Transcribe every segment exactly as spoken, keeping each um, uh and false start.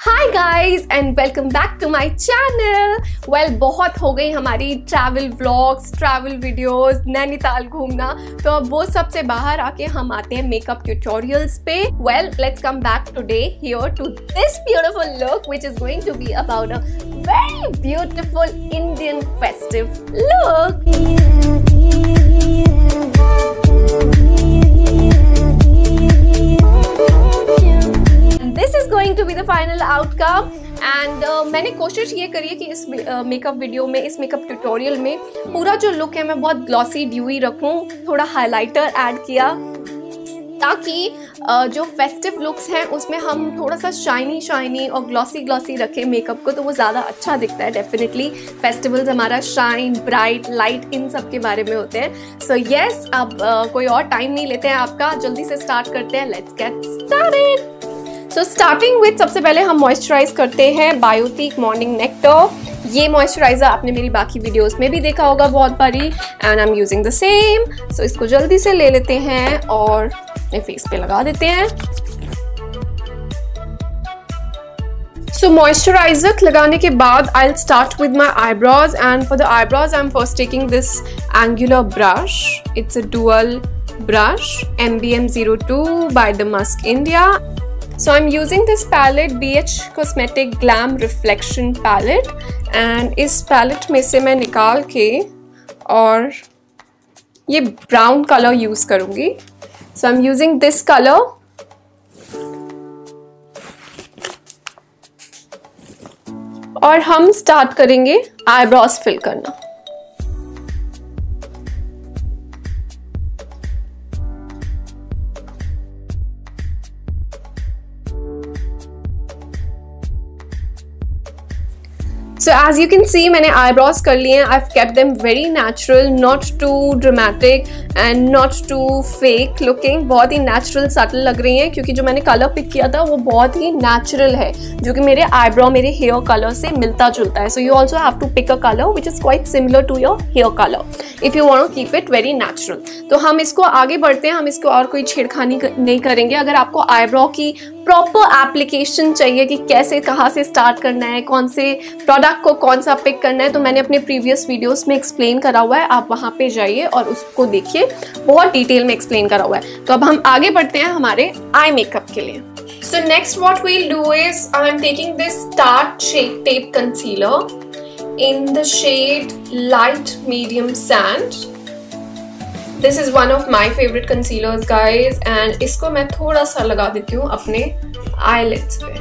Hi guys and welcome back to my channel. Well बहुत हो गई हमारी travel vlogs, travel videos, Nainital घूमना, तो अब वो सबसे बाहर आके हम आते हैं मेकअप ट्यूटोरियल्स पे। Well let's come back today here to this beautiful look which is going to be about a very beautiful Indian festive look. This is going to be the final outcome and मैंने कोशिश ये करी है कि इस makeup uh, video में, इस makeup tutorial में पूरा जो लुक है मैं बहुत ग्लॉसी ड्यूई रखूं, थोड़ा हाइलाइटर ऐड किया ताकि uh, जो फेस्टिव लुक्स हैं उसमें हम थोड़ा सा शाइनी शाइनी और ग्लॉसी ग्लॉसी रखें मेकअप को, तो वो ज़्यादा अच्छा दिखता है। डेफिनेटली फेस्टिवल्स हमारा शाइन, ब्राइट, लाइट इन सब के बारे में होते हैं। सो so, येस yes, अब uh, कोई और टाइम नहीं लेते हैं आपका, जल्दी से स्टार्ट करते हैं। Let's get started. So starting with सबसे पहले हम मॉइस्चराइज करते हैं बायोटिक मॉर्निंग नेक्टर। ये मॉइस्चराइजर आपने मेरी बाकी वीडियोस में भी देखा होगा बहुत बारी, and I am using the same. So इसको जल्दी से ले लेते हैं और अपने फेस पे लगा देते हैं। सो मॉइस्चराइजर लगाने के बाद I will start with my eyebrows, and for the eyebrows I am first taking this angular brush. It's a dual brush M B M zero two by the Musk India. So I'm using this palette B H Cosmetic Glam Reflection Palette, and इस palette में से मैं निकाल के और ये brown color use करूँगी। So I'm using this color और हम start करेंगे eyebrows fill करना। So as you can see मैंने eyebrows कर लिए हैं। I've kept them very natural, not too dramatic and not too fake looking। बहुत ही natural, subtle लग रही हैं क्योंकि जो मैंने color pick किया था वो बहुत ही natural है, जो कि मेरे eyebrow, मेरे hair color से मिलता जुलता है। So you also have to pick a color which is quite similar to your hair color if you want to keep it very natural। तो हम इसको आगे बढ़ते हैं, हम इसको और कोई छेड़खानी नहीं करेंगे। अगर आपको eyebrow की प्रॉपर एप्लीकेशन चाहिए कि कैसे, कहाँ से स्टार्ट करना है, कौन से प्रोडक्ट को कौन सा पिक करना है, तो मैंने अपने प्रीवियस वीडियोस में एक्सप्लेन करा हुआ है। आप वहाँ पे जाइए और उसको देखिए, बहुत डिटेल में एक्सप्लेन करा हुआ है। तो अब हम आगे बढ़ते हैं हमारे आई मेकअप के लिए। So next what we'll do is I am taking this Tarte shape tape concealer in the shade light medium sand. This is one of my favorite concealers guys, and इसको मैं थोड़ा सा लगा देती हूँ अपने eyelids पे।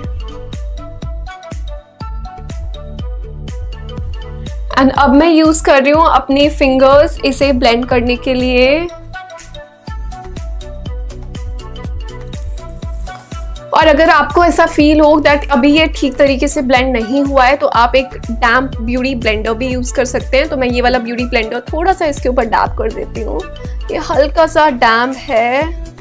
And अब मैं यूज कर रही हूँ अपनी फिंगर्स इसे ब्लेंड करने के लिए। और अगर आपको ऐसा फील हो दैट अभी ये ठीक तरीके से ब्लेंड नहीं हुआ है तो आप एक डैम्प ब्यूटी ब्लेंडर भी यूज कर सकते हैं। तो मैं ये वाला ब्यूटी ब्लेंडर थोड़ा सा इसके ऊपर डैप कर देती हूँ। ये हल्का सा डैम्प है।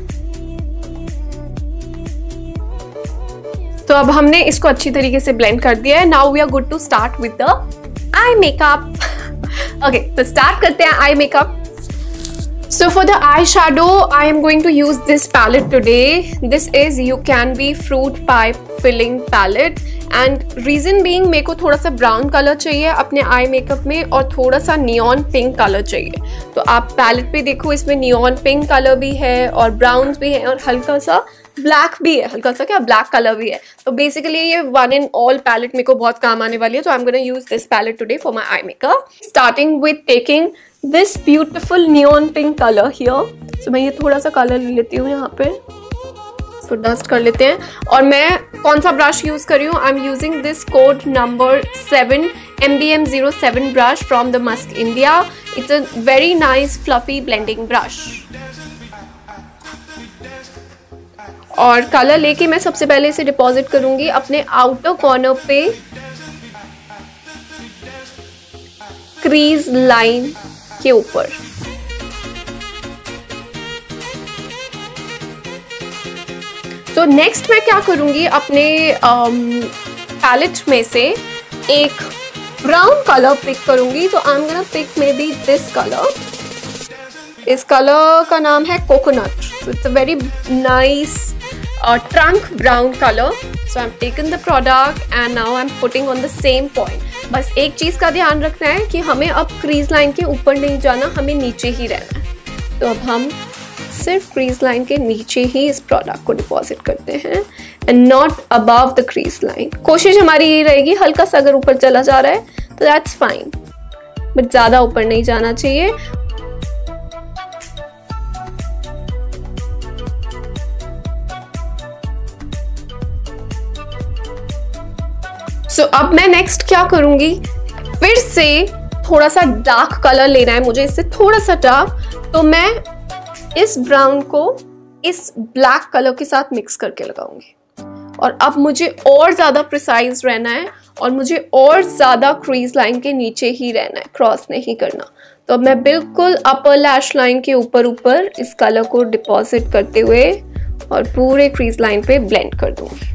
तो अब हमने इसको अच्छी तरीके से ब्लेंड कर दिया है। Now we are good to start with the eye makeup. Okay, तो स्टार्ट करते हैं eye makeup. So for the eyeshadow, I am going to use this palette today. This is You Can Be Fruit Pipe Filling Palette, and reason being मेरे को थोड़ा सा brown colour चाहिए अपने eye makeup में और थोड़ा सा नियॉन पिंक कलर चाहिए। तो आप पैलेट पे देखो, इसमें नियॉन पिंक कलर भी है और ब्राउन भी है और हल्का सा ब्लैक भी है, हल्का सा क्या ब्लैक कलर भी है। तो बेसिकली ये वन इन ऑल पैलेट मेरे को बहुत काम आने वाली है। तो I am gonna use this palette today for my eye makeup, starting with taking this beautiful neon pink color here। so मैं ये थोड़ा सा कलर ले लेती हूँ यहाँ पे, तो डस्ट कर लेते हैं। और मैं कौन सा ब्रश यूज कर रही हूँ, I am using this code number seven M B M zero seven brush from the Musk India। it's a very nice fluffy blending brush। और कलर लेके मैं सबसे पहले इसे डिपॉजिट करूंगी अपने आउटर कॉर्नर पे, क्रीज लाइन के ऊपर। तो नेक्स्ट मैं क्या करूंगी, अपने पैलेट में से एक ब्राउन कलर पिक करूंगी। तो I am gonna pick maybe this colour. इस कलर का नाम है coconut. It's a very nice trunk brown colour. So I am taken the product and now I am putting on the same point. बस एक चीज़ का ध्यान रखना है कि हमें अब क्रीज लाइन के ऊपर नहीं जाना, हमें नीचे ही रहना है। तो अब हम सिर्फ क्रीज लाइन के नीचे ही इस प्रोडक्ट को डिपॉजिट करते हैं and not above the crease line. कोशिश हमारी यही रहेगी, हल्का सा अगर ऊपर चला जा रहा है तो दैट्स फाइन, बट ज़्यादा ऊपर नहीं जाना चाहिए। सो so, अब मैं नेक्स्ट क्या करूंगी, फिर से थोड़ा सा डार्क कलर लेना है मुझे, इससे थोड़ा सा डार्क। तो मैं इस ब्राउन को इस ब्लैक कलर के साथ मिक्स करके लगाऊंगी। और अब मुझे और ज़्यादा प्रिसाइज रहना है और मुझे और ज़्यादा क्रीज लाइन के नीचे ही रहना है, क्रॉस नहीं करना। तो अब मैं बिल्कुल अपर लैश लाइन के ऊपर ऊपर इस कलर को डिपॉजिट करते हुए और पूरे क्रीज लाइन पे ब्लेंड कर दूंगी।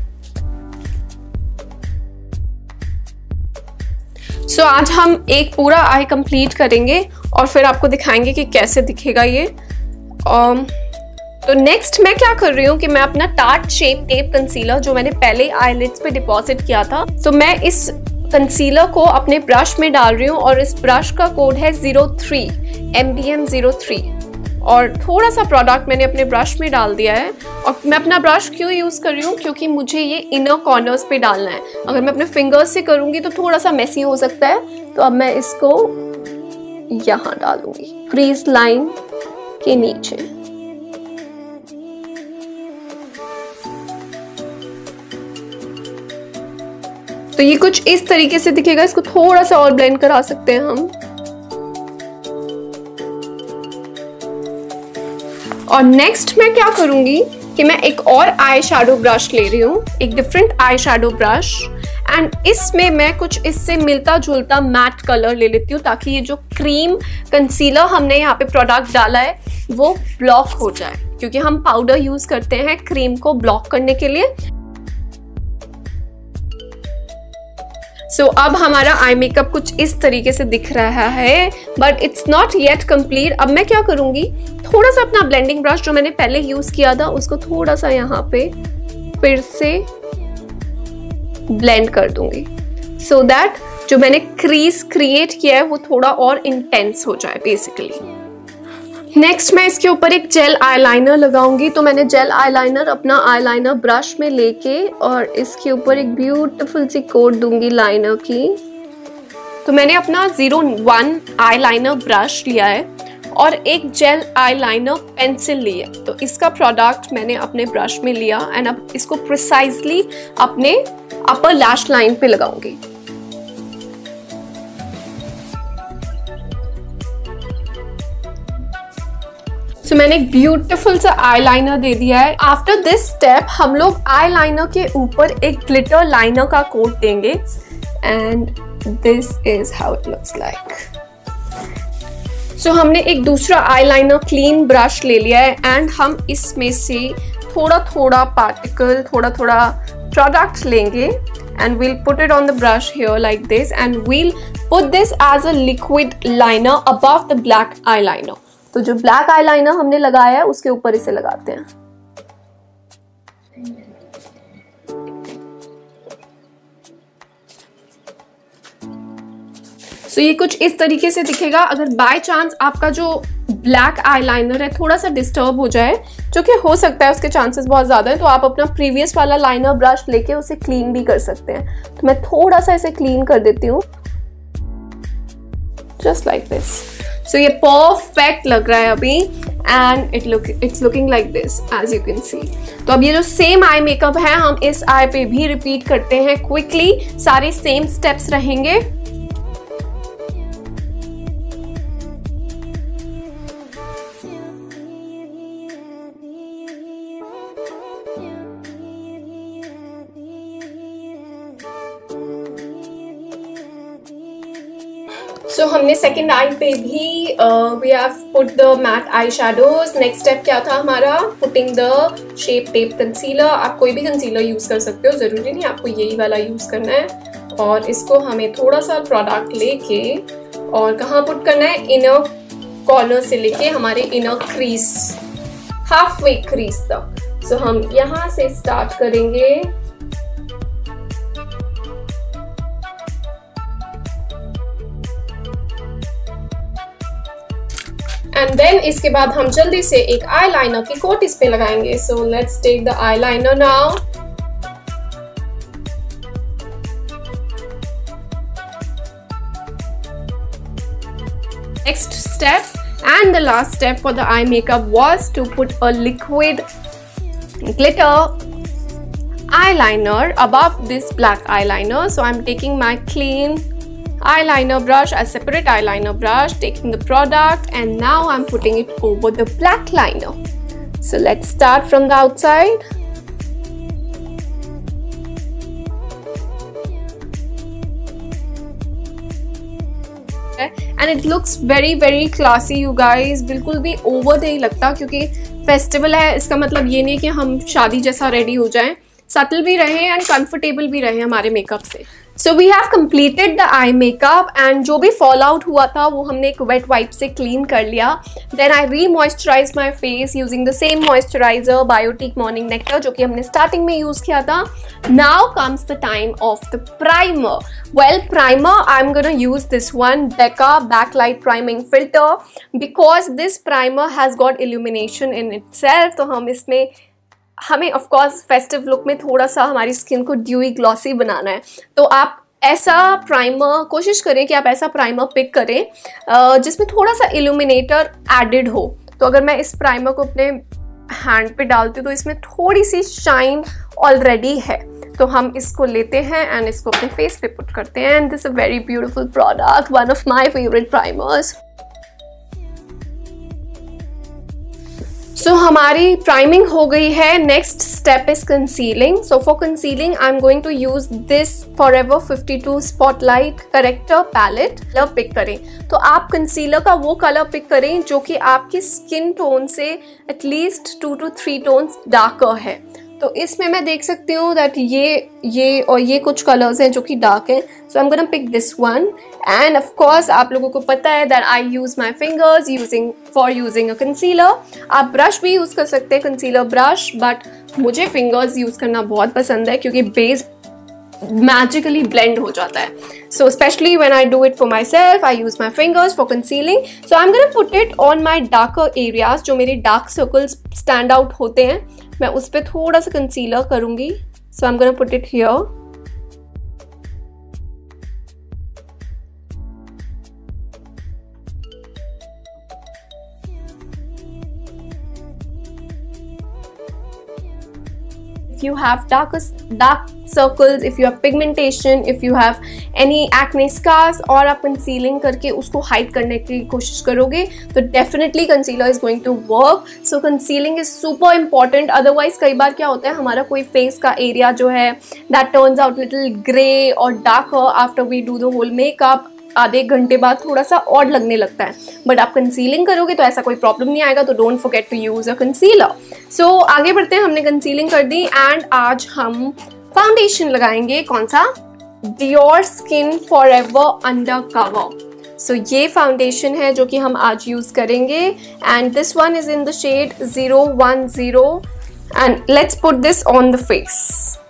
सो so, आज हम एक पूरा आई कंप्लीट करेंगे और फिर आपको दिखाएंगे कि कैसे दिखेगा ये। um, तो नेक्स्ट मैं क्या कर रही हूँ कि मैं अपना टार्ट शेप टेप कंसीलर जो मैंने पहले आईलिड्स पे डिपॉजिट किया था, तो मैं इस कंसीलर को अपने ब्रश में डाल रही हूँ और इस ब्रश का कोड है zero three M B M zero three. और थोड़ा सा प्रोडक्ट मैंने अपने ब्रश में डाल दिया है। और मैं अपना ब्रश क्यों यूज़ कर रही हूँ, क्योंकि मुझे ये इनर कॉर्नर्स पे डालना है। अगर मैं अपने फिंगर्स से करूँगी तो थोड़ा सा मेसी हो सकता है। तो अब मैं इसको यहाँ डालूंगी क्रीज लाइन के नीचे। तो ये कुछ इस तरीके से दिखेगा। इसको थोड़ा सा और ब्लेंड करा सकते हैं हम। और नेक्स्ट मैं क्या करूंगी कि मैं एक और आई शैडो ब्रश ले रही हूँ, एक different eye shadow brush, and इसमें मैं कुछ इससे मिलता जुलता मैट कलर ले लेती हूँ ताकि ये जो क्रीम कंसीलर हमने यहाँ पे प्रोडक्ट डाला है वो ब्लॉक हो जाए, क्योंकि हम पाउडर यूज करते हैं क्रीम को ब्लॉक करने के लिए। सो so, अब हमारा आई मेकअप कुछ इस तरीके से दिख रहा है, but it's not yet complete. अब मैं क्या करूंगी, थोड़ा सा अपना ब्लेंडिंग ब्रश जो मैंने पहले यूज किया था उसको थोड़ा सा यहाँ पे फिर से ब्लेंड कर दूंगी, सो so दैट जो मैंने क्रीज क्रिएट किया है वो थोड़ा और इंटेंस हो जाए बेसिकली। नेक्स्ट मैं इसके ऊपर एक जेल आईलाइनर लगाऊंगी। तो मैंने जेल आईलाइनर अपना आईलाइनर ब्रश में लेके और इसके ऊपर एक ब्यूटीफुल सी कोट दूंगी लाइनर की। तो मैंने अपना ज़ीरो वन आईलाइनर ब्रश लिया है और एक जेल आईलाइनर पेंसिल ली है। तो इसका प्रोडक्ट मैंने अपने ब्रश में लिया एंड अब इसको प्रिसाइजली अपने अपर लैश लाइन पे लगाऊंगी। सो so, मैंने एक ब्यूटीफुल सा आईलाइनर दे दिया है। आफ्टर दिस स्टेप हम लोग आईलाइनर के ऊपर एक ग्लिटर लाइनर का कोट देंगे and this is how it looks like. So हमने एक दूसरा आईलाइनर क्लीन ब्रश ले लिया है एंड हम इसमें से थोड़ा थोड़ा पार्टिकल, थोड़ा थोड़ा प्रोडक्ट लेंगे and we'll put it on the brush here like this and we'll put this as a liquid liner above the black eyeliner. तो जो ब्लैक आईलाइनर हमने लगाया है उसके ऊपर इसे लगाते हैं। सो so, ये कुछ इस तरीके से दिखेगा। अगर बाय चांस आपका जो ब्लैक आईलाइनर है थोड़ा सा डिस्टर्ब हो जाए, जो कि हो सकता है, उसके चांसेस बहुत ज़्यादा है, तो आप अपना प्रीवियस वाला लाइनर ब्रश लेके उसे क्लीन भी कर सकते हैं। तो मैं थोड़ा सा इसे क्लीन कर देती हूँ जस्ट लाइक दिस। सो ये परफेक्ट लग रहा है अभी and it look it's looking like this as you can see. तो अब ये जो सेम आई मेकअप है हम इस आई पे भी रिपीट करते हैं क्विकली। सारे सेम स्टेप्स रहेंगे। सो so, हमने सेकेंड आई पे भी we have put the matte eye shadows. Next step क्या था हमारा, putting the shape tape concealer. आप कोई भी कंसीलर यूज़ कर सकते हो, ज़रूरी नहीं आपको यही वाला यूज़ करना है। और इसको हमें थोड़ा सा प्रोडक्ट लेके और कहाँ पुट करना है, इनर कॉर्नर से लेके हमारे inner crease, half way crease तक। सो so, हम यहाँ से स्टार्ट करेंगे एंड देन इसके बाद हम जल्दी से एक आई लाइनर की कोट इस पे लगाएंगे. So let's take the eyeliner now. Next step and the last step for the eye makeup was to put a liquid glitter eyeliner above this black eyeliner. So I'm taking my clean eyeliner brush, a separate eyeliner brush, taking the product, and now I'm putting it over the black liner. So let's start from the outside. And it looks very very classy you guys. बिल्कुल भी over नहीं लगता क्योंकि festival है, इसका मतलब ये नहीं कि हम शादी जैसा रेडी हो जाएं. सटल भी रहे एंड कंफर्टेबल भी रहे हमारे मेकअप से. So we have completed the eye makeup and जो भी फॉल आउट हुआ था वो हमने एक वेट वाइप से क्लीन कर लिया. Then I remoisturise my face using the same moisturiser Biotique morning nectar जो कि हमने स्टार्टिंग में यूज किया था. Now comes the time of the primer. Well primer I am gonna use this one Becca backlight priming filter because this primer has got illumination in itself. तो हम इसमें हमें ऑफ कोर्स फेस्टिव लुक में थोड़ा सा हमारी skin को dewy glossy बनाना है. तो आप ऐसा प्राइमर कोशिश करें कि आप ऐसा प्राइमर पिक करें जिसमें थोड़ा सा इल्यूमिनेटर एडेड हो. तो अगर मैं इस प्राइमर को अपने हैंड पे डालती हूँ तो इसमें थोड़ी सी शाइन ऑलरेडी है. तो हम इसको लेते हैं एंड इसको अपने फेस पे पुट करते हैं. And this a very beautiful product, one of my favourite primers. So so, हमारी प्राइमिंग हो गई है. Next step is concealing. So for concealing I am going to use this forever fifty two spotlight corrector palette. Colour pick करें तो आप concealer का वो colour pick करें जो कि आपकी स्किन टोन से at least two two three tones darker है. तो इसमें मैं देख सकती हूँ दैट ये ये और ये कुछ कलर्स हैं जो कि डार्क हैं. So I am gonna pick this one and of course आप लोगों को पता है that I use my fingers using for using a concealer. आप ब्रश भी यूज कर सकते हैं, कंसीलर ब्रश, बट मुझे फिंगर्स यूज करना बहुत पसंद है क्योंकि बेस magically blend हो जाता है. So especially when I do it for myself, I use my fingers for concealing. So I'm gonna put it on my darker areas जो मेरे dark circles stand out होते हैं. मैं उस पर थोड़ा सा concealer करूँगी. So I'm gonna put it here. If you have darker dark circles, if you have pigmentation, if you have any acne scars और आप concealing करके उसको hide करने की कोशिश करोगे तो definitely concealer is going to work. So concealing is super important. Otherwise कई बार क्या होता है हमारा कोई face का area जो है that turns out little grey or darker after we do the whole makeup. आधे घंटे बाद थोड़ा सा ऑड लगने लगता है. बट आप कंसीलिंग करोगे तो ऐसा कोई प्रॉब्लम नहीं आएगा. तो don't forget to use a concealer. So आगे बढ़ते हैं. हमने कंसीलिंग कर दी एंड आज हम फाउंडेशन लगाएंगे. कौन सा? Dior Skin Forever Undercover. सो ये फाउंडेशन है जो कि हम आज यूज करेंगे and this one is in the shade zero one zero and let's put this on the face.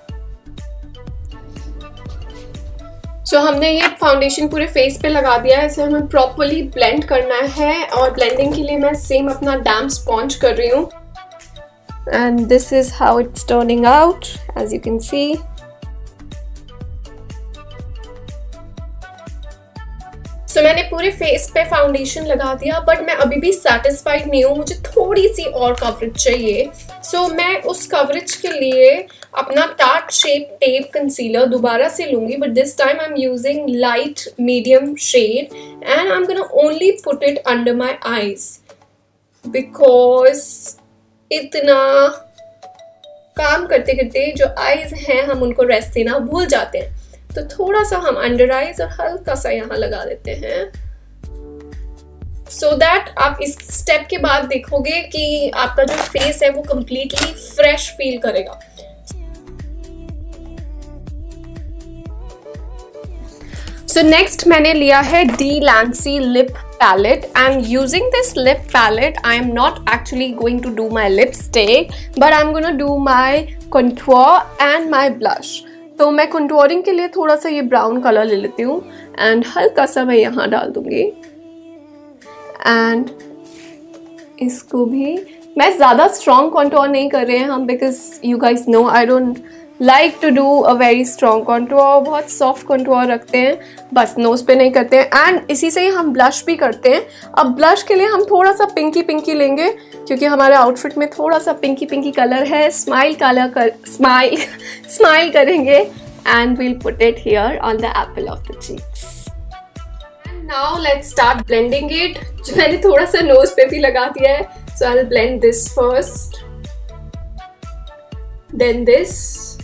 So so, हमने ये फाउंडेशन पूरे फेस पे लगा दिया है. इसे हमें प्रॉपरली ब्लेंड करना है और ब्लेंडिंग के लिए मैं सेम अपना डैम्प स्पॉन्ज कर रही हूँ. And this is how it's turning out as you can see. So मैंने पूरे फेस पे फाउंडेशन लगा दिया बट मैं अभी भी सेटिस्फाइड नहीं हूँ. मुझे थोड़ी सी और कवरेज चाहिए. सो so, मैं उस कवरेज के लिए अपना टार्ट शेप टेप कंसीलर दोबारा से लूंगी but this time I am using light medium shade and I am gonna only put it under my eyes because इतना काम करते करते जो आईज हैं हम उनको रेस्ट देना भूल जाते हैं. तो थोड़ा सा हम अंडर आईज और हल्का सा यहाँ लगा देते हैं सो so दैट आप इस स्टेप के बाद देखोगे कि आपका जो फेस है वो कंप्लीटली फ्रेश फील करेगा. सो so नेक्स्ट मैंने लिया है डी लैंसी lip palette. And using this lip palette, I am not actually going to do my lipstick, but I'm gonna do my contour and my blush. तो मैं contouring के लिए थोड़ा सा ये brown color ले लेती हूँ and हल्का सा मैं यहाँ डाल दूँगी and इसको भी मैं ज़्यादा स्ट्रॉन्ग कॉन्टोर नहीं कर रहे हैं हम, because you guys know I don't like to do a very strong contour, बहुत सॉफ्ट कॉन्टोर रखते हैं, बस नोज़ पे नहीं करते हैं। एंड इसी से ही हम ब्लश भी करते हैं। अब ब्लश के लिए हम थोड़ा सा पिंकी पिंकी लेंगे, क्योंकि हमारे आउटफिट में थोड़ा सा पिंकी पिंकी कलर है। स्माइल कलर कर स्माइल स्माइल करेंगे and we'll put it here on the apple of the cheeks. Now let's start blending it. जो मैंने थोड़ा सा नोज पे भी लगा दिया है, so I will blend this first, then this,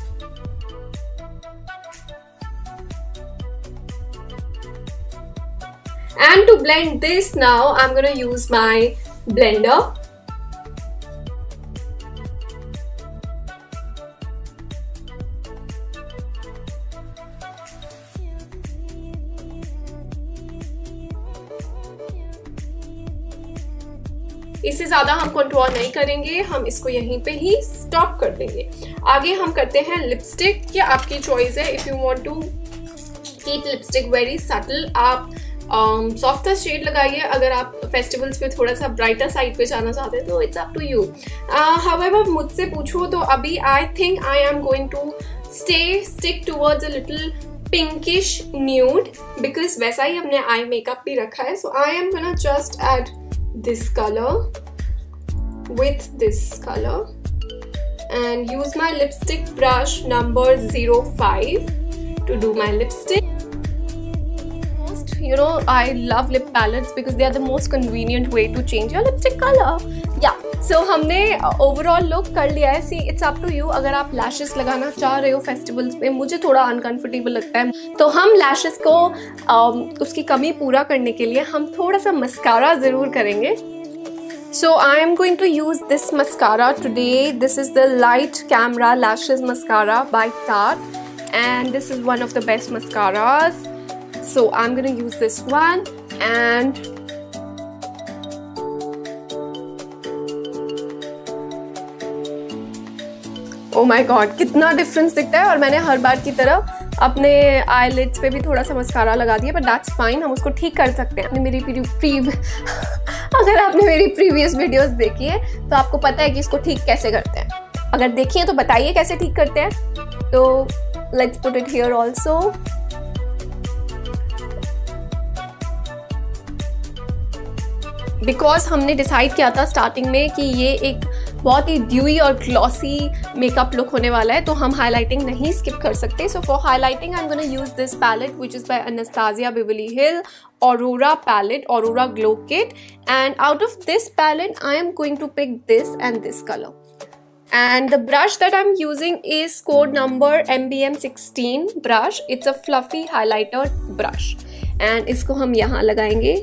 and to blend this now I'm going to use my blender. इससे ज़्यादा हम कंट्रोल नहीं करेंगे, हम इसको यहीं पे ही स्टॉप कर देंगे। आगे हम करते हैं लिपस्टिक। ये आपकी चॉइस है, if you want to keep lipstick very subtle आप सॉफ्टर um, शेड लगाइए। अगर आप फेस्टिवल्स पे थोड़ा सा ब्राइटर साइड पे जाना चाहते हैं तो it's up to you. However मुझसे पूछो तो अभी I think I am going to stay stick towards a little pinkish nude, because वैसा ही हमने आई मेकअप भी रखा है। So I am gonna just add this colour with this color and use my lipstick brush number zero five to do my lipstick. You know, I love lip palettes because they are the most convenient way to change your lipstick color. Yeah, so हमने overall look कर लिया है। See, it's up to you। अगर आप lashes लगाना चाह रहे हो festivals में, मुझे थोड़ा uncomfortable लगता है, तो हम lashes को um, उसकी कमी पूरा करने के लिए हम थोड़ा सा mascara ज़रूर करेंगे। So I am going to use this mascara today. This is the Light Camera Lashes Mascara by Tarte, and this is one of the best mascaras. So I'm going to use this one and oh my god, कितना difference दिखता है। और मैंने हर बार की तरह अपने eyelids पे भी थोड़ा सा मस्कारा लगा दिया, बट दैट्स फाइन, हम उसको ठीक कर सकते हैं। आपने मेरी प्री अगर आपने मेरी प्रीवियस वीडियोस देखी है तो आपको पता है कि इसको ठीक कैसे करते हैं। अगर देखी है तो बताइए कैसे ठीक करते हैं। तो let's put it here also. Because हमने डिसाइड किया था स्टार्टिंग में कि ये एक बहुत ही ड्यूई और ग्लॉसी मेकअप लुक होने वाला है, तो हम हाईलाइटिंग नहीं स्किप कर सकते। So for highlighting I am gonna use this palette which is by Anastasia Beverly Hill Aurora palette, Aurora Glow Kit, and out of this palette I am going to pick this and this color. And the brush that I'm using is code number M B M sixteen brush. It's a fluffy highlighter brush, and इसको हम यहाँ लगाएंगे।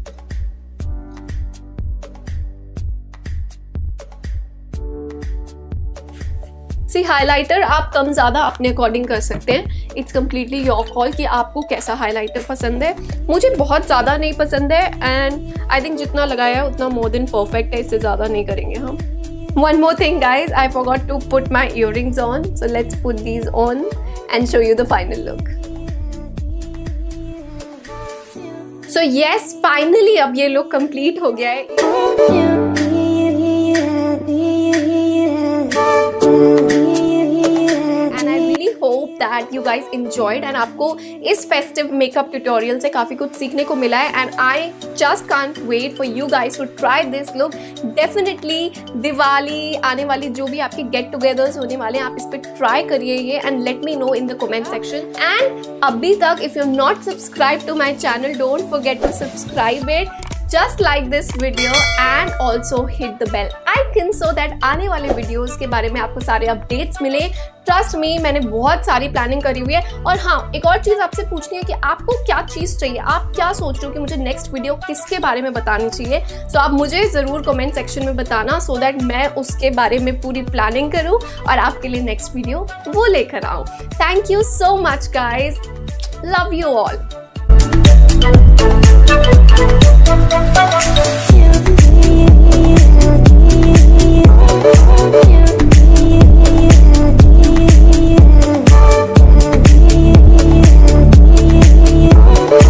सी highlighter आप कम ज़्यादा अपने according कर सकते हैं। इट्स कम्प्लीटली योर कॉल कि आपको कैसा हाइलाइटर पसंद है। मुझे बहुत ज़्यादा नहीं पसंद है, एंड आई थिंक जितना लगाया है उतना मोर देन परफेक्ट है, इससे ज़्यादा नहीं करेंगे हम। One more thing guys, I forgot to put my earrings on, so let's put these on and show you the final look. So yes, finally अब ये लुक कंप्लीट हो गया है। Hope that you guys enjoyed and आपको इस festive makeup tutorial से काफ़ी कुछ सीखने को मिला है, and I just can't wait for you guys to try this look. Definitely Diwali आने वाली जो भी आपके गेट टुगेदर्स होने वाले हैं, आप इस पर ट्राई करिए ये, and let me know in the comment section. And अभी तक if you not subscribe to my channel, don't forget to subscribe it, just like this video and also hit the bell icon so that आने वाले videos के बारे में आपको सारे updates मिले। ट्रस्ट मी, मैंने बहुत सारी प्लानिंग करी हुई है। और हाँ, एक और चीज़ आपसे पूछनी है कि आपको क्या चीज़ चाहिए, आप क्या सोच रहे हो कि मुझे नेक्स्ट वीडियो किसके बारे में बतानी चाहिए। सो so, आप मुझे ज़रूर कमेंट सेक्शन में बताना, सो so दैट मैं उसके बारे में पूरी प्लानिंग करूँ और आपके लिए नेक्स्ट वीडियो वो लेकर आऊँ। Thank you so much guys, love you all. Yeah.